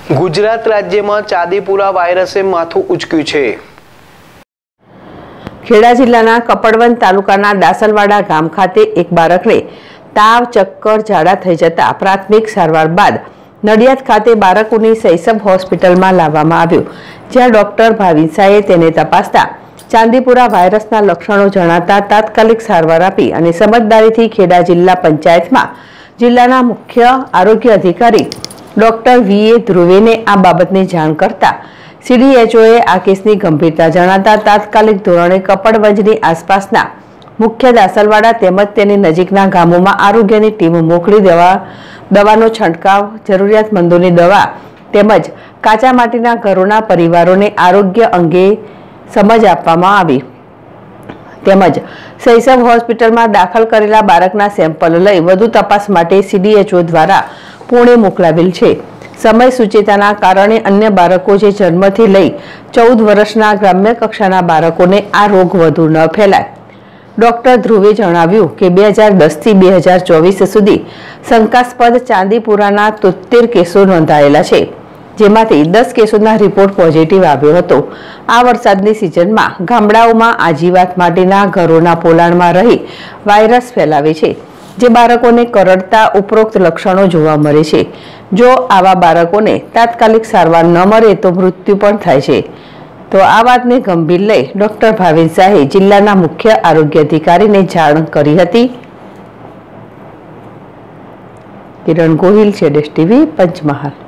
ગુજરાત રાજ્યમાં ચાંદીપુરા વાયરસે માથું ઉંચક્યું છે। ખેડા જિલ્લાના કપડવંજ તાલુકાના દાસલવાડા ગામ ખાતે એક બાળકને તાવ, ચક્કર, ઝાડા થઈ જતા પ્રાથમિક સારવાર બાદ નડિયાદ ખાતે બાળકોની શૈશવ હોસ્પિટલમાં લાવવામાં આવ્યું, જ્યાં ડોક્ટર ભાવિનસાએ તેને તપાસતા ચાંદીપુરા વાયરસના લક્ષણો જણાતા તાત્કાલિક સારવાર આપી અને સમજદારીથી ખેડા જિલ્લા પંચાયતમાં જિલ્લાના મુખ્ય આરોગ્ય અધિકારી ડોક્ટર વીએ ધ્રુવેને આ બાબતની જાણ કરતા CDHOએ આ કેસની ગંભીરતા જણાતા તાત્કાલિક ધોરણે કપડવંજની આસપાસના મુખ્ય દાસલવાડા તેમજ તેની નજીકના ગામોમાં આરોગ્યની ટીમ મોકલી દવાનો છંટકાવ, જરૂરિયાતમંદોની દવા તેમજ કાચા માટીના ઘરોના પરિવારોને આરોગ્ય અંગે સમજ આપવામાં આવી તેમજ શૈશવ હોસ્પિટલમાં દાખલ કરેલા બાળકના સેમ્પલ લઈ વધુ તપાસ માટે CDHO દ્વારા પુણે મોકલાવેલ છે। સમય સૂચિતાના કારણે અન્ય બાળકો જે જન્મથી લઈ 14 વર્ષના ગ્રામ્ય કક્ષાના બાળકોને આ રોગ વધુ ન ફેલાય। ડોક્ટર ધ્રુવે જણાવ્યું કે 2010 થી 2024 સુધી શંકાસ્પદ ચાંદીપુરાના 73 કેસો નોંધાયેલા છે, જેમાંથી 10 કેસોના રિપોર્ટ પોઝિટિવ આવ્યો હતો। આ વરસાદની સિઝનમાં ગામડાઓમાં આજીવાત માટેના ઘરોના પોલાણમાં રહી વાયરસ ફેલાવે છે, જે બાળકોને કરડતા ઉપરોક્ત લક્ષણો જોવા મળે છે। જો આવા બાળકોને તાત્કાલિક સારવાર ન મળે તો મૃત્યુ પણ થાય છે। તો આ વાતને ગંભીર લઈ ડોક્ટર ભાવિનસાએ જિલ્લાના મુખ્ય આરોગ્ય અધિકારીને જાણ કરી હતી। કિરણ ગોહિલ, ZSTV, પંચમહાલ।